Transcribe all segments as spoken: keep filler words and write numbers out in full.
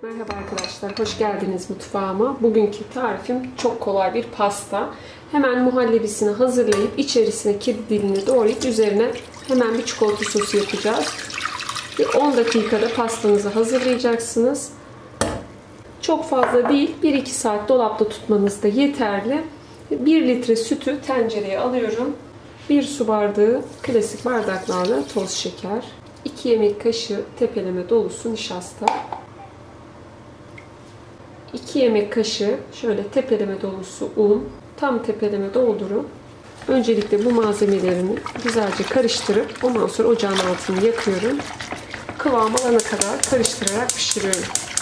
Merhaba arkadaşlar, hoş geldiniz mutfağıma. Bugünkü tarifim çok kolay bir pasta. Hemen muhallebisini hazırlayıp içerisine kedi dilini doğrayıp üzerine hemen bir çikolata sosu yapacağız. on dakikada pastanızı hazırlayacaksınız. Çok fazla değil, bir iki saat dolapta tutmanız da yeterli. bir litre sütü tencereye alıyorum. bir su bardağı klasik bardaklarla toz şeker. iki yemek kaşığı tepeleme dolusu nişasta. iki yemek kaşığı şöyle tepeleme dolusu un. Tam tepeleme doldurun. Öncelikle bu malzemelerimi güzelce karıştırıp ondan sonra ocağın altını yakıyorum. Kıvam alana kadar karıştırarak pişiriyorum.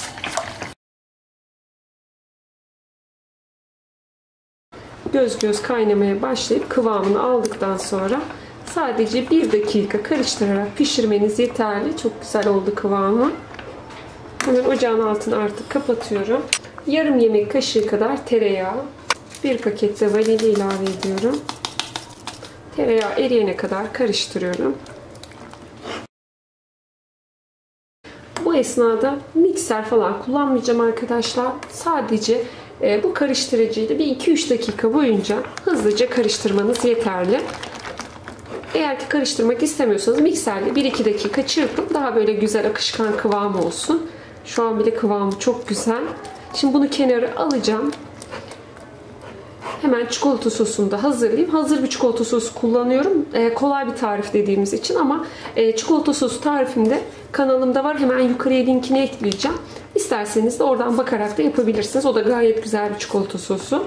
Göz göz kaynamaya başlayıp kıvamını aldıktan sonra sadece bir dakika karıştırarak pişirmeniz yeterli. Çok güzel oldu kıvamı. Hemen ocağın altını artık kapatıyorum. Yarım yemek kaşığı kadar tereyağı, bir paket de vanilya ilave ediyorum. Tereyağı eriyene kadar karıştırıyorum. Bu esnada mikser falan kullanmayacağım arkadaşlar. Sadece e, bu karıştırıcıyla bir iki üç dakika boyunca hızlıca karıştırmanız yeterli. Eğer ki karıştırmak istemiyorsanız mikserle bir iki dakika çırpın. Daha böyle güzel akışkan kıvam olsun. Şu an bile kıvamı çok güzel. Şimdi bunu kenara alacağım. Hemen çikolata sosunu da hazırlayayım. Hazır bir çikolata sosu kullanıyorum. Ee, kolay bir tarif dediğimiz için ama e, çikolata sosu tarifimde kanalımda var. Hemen yukarıya linkini ekleyeceğim. İsterseniz de oradan bakarak da yapabilirsiniz. O da gayet güzel bir çikolata sosu.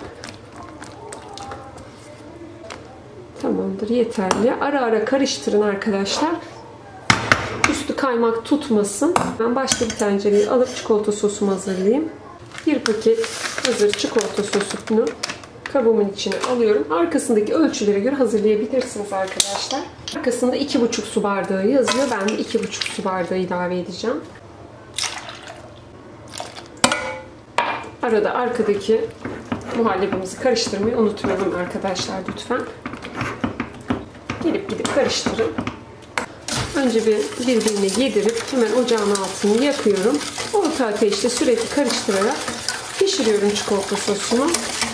Tamamdır, yeterli. Ara ara karıştırın arkadaşlar. Üstü kaymak tutmasın. Ben başka bir tencereyi alıp çikolata sosumu hazırlayayım. Bir paket hazır çikolata sosunu kabımın içine alıyorum. Arkasındaki ölçülere göre hazırlayabilirsiniz arkadaşlar. Arkasında iki buçuk su bardağı yazıyor. Ben de iki buçuk su bardağı ilave edeceğim. Arada arkadaki muhallebimizi karıştırmayı unutmayalım arkadaşlar lütfen. Gelip gidip karıştırın. Önce bir birbirine yedirip hemen ocağın altını yakıyorum. Orta ateşte sürekli karıştırarak pişiriyorum çikolata sosunu.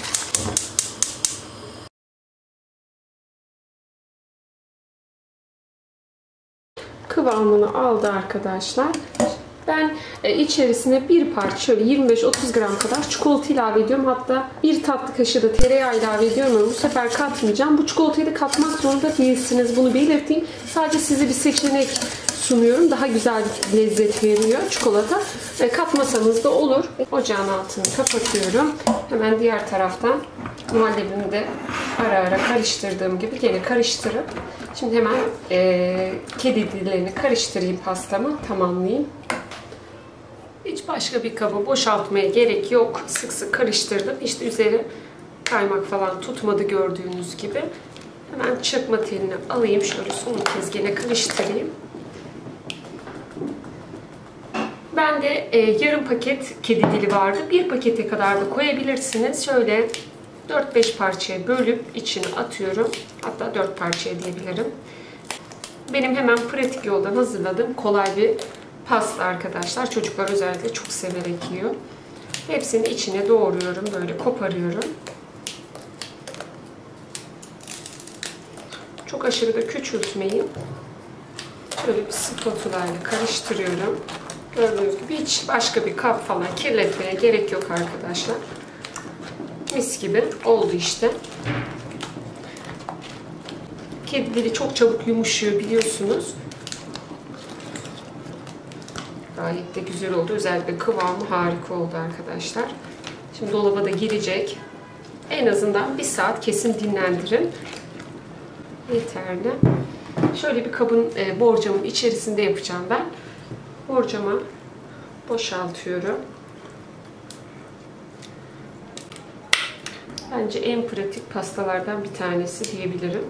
Kıvamını aldı arkadaşlar. Ben içerisine bir parça şöyle yirmi beş otuz gram kadar çikolata ilave ediyorum. Hatta bir tatlı kaşığı da tereyağı ilave ediyorum ama bu sefer katmayacağım. Bu çikolatayı da katmak zorunda değilsiniz. Bunu belirteyim. Sadece size bir seçenek sunuyorum. Daha güzel bir lezzet veriyor çikolata. Katmasanız da olur. Ocağın altını kapatıyorum. Hemen diğer taraftan muhallebimi de ara ara karıştırdığım gibi gene karıştırıp şimdi hemen e, kedi dillerini karıştırayım, pastamı tamamlayayım. Hiç başka bir kaba boşaltmaya gerek yok. Sık sık karıştırdım. İşte üzeri kaymak falan tutmadı gördüğünüz gibi. Hemen çırpma telini alayım. Şöyle son kez gene karıştırayım. Ben de e, yarım paket kedi dili vardı. Bir pakete kadar da koyabilirsiniz. Şöyle dört beş parçaya bölüp içine atıyorum. Hatta dört parçaya diyebilirim. Benim hemen pratik yoldan hazırladığım kolay bir pasta arkadaşlar. Çocuklar özellikle çok severek yiyor. Hepsini içine doğruyorum. Böyle koparıyorum. Çok aşırı da küçültmeyin. Şöyle bir spatula ile karıştırıyorum. Gördüğünüz gibi hiç başka bir kap falan kirletmeye gerek yok arkadaşlar. Mis gibi oldu işte. Kedi dili çok çabuk yumuşuyor biliyorsunuz. Gayet de güzel oldu. Özellikle kıvamı harika oldu arkadaşlar. Şimdi dolaba da girecek. En azından bir saat kesin dinlendirin. Yeterli. Şöyle bir kabın e, borcamın içerisinde yapacağım ben. Borcama boşaltıyorum. Bence en pratik pastalardan bir tanesi diyebilirim.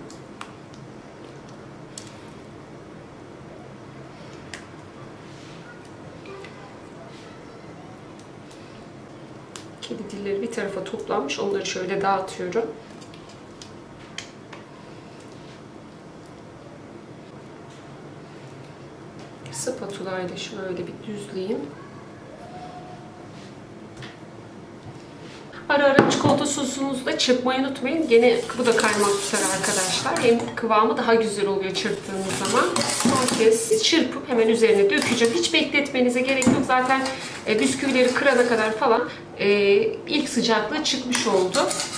Kedi dilleri bir tarafa toplanmış. Onları şöyle dağıtıyorum. Spatula ile şöyle bir düzleyeyim. Ara ara çikolata sosunuzu da çırpmayı unutmayın. Gene bu da kaymak tutar arkadaşlar. Hem kıvamı daha güzel oluyor çırptığınız zaman. Son kez çırpıp hemen üzerine dökeceğim. Hiç bekletmenize gerek yok. Zaten e, bisküvileri kırana kadar falan e, ilk sıcaklığı çıkmış oldu.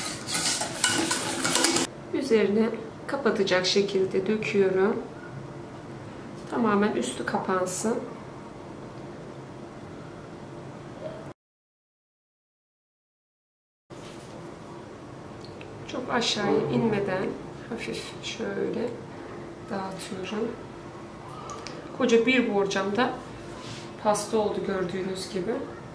Üzerine kapatacak şekilde döküyorum. Tamamen üstü kapansın. Çok aşağıya inmeden hafif şöyle dağıtıyorum. Koca bir borcamda pasta oldu gördüğünüz gibi.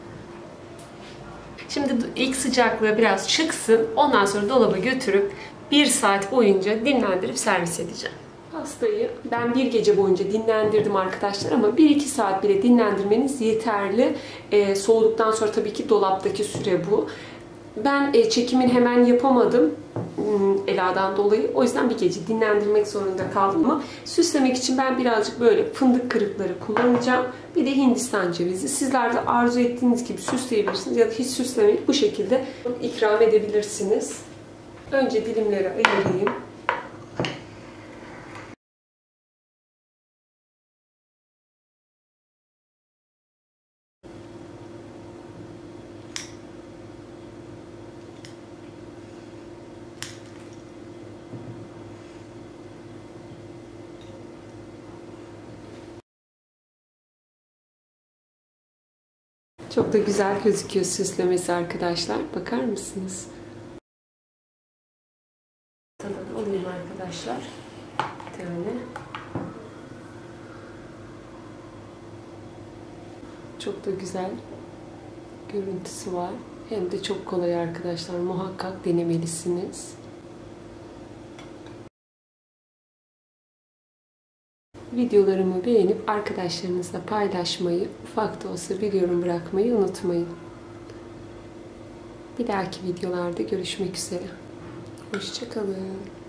Şimdi ilk sıcaklığı biraz çıksın. Ondan sonra dolaba götürüp bir saat boyunca dinlendirip servis edeceğim. Pastayı ben bir gece boyunca dinlendirdim arkadaşlar ama bir iki saat bile dinlendirmeniz yeterli. Ee, soğuduktan sonra tabii ki dolaptaki süre bu. Ben e, çekimini hemen yapamadım Ela'dan dolayı. O yüzden bir gece dinlendirmek zorunda kaldım ama süslemek için ben birazcık böyle fındık kırıkları kullanacağım. Bir de Hindistan cevizi. Sizler de arzu ettiğiniz gibi süsleyebilirsiniz ya da hiç süslemeyip bu şekilde ikram edebilirsiniz. Önce dilimleri ayırayım. Çok da güzel gözüküyor süslemesi arkadaşlar. Bakar mısınız? Tadını alayım arkadaşlar. Bir tane. Çok da güzel görüntüsü var. Hem de çok kolay arkadaşlar. Muhakkak denemelisiniz. Videolarımı beğenip arkadaşlarınızla paylaşmayı, ufak da olsa bir yorum bırakmayı unutmayın. Bir dahaki videolarda görüşmek üzere. Hoşça kalın.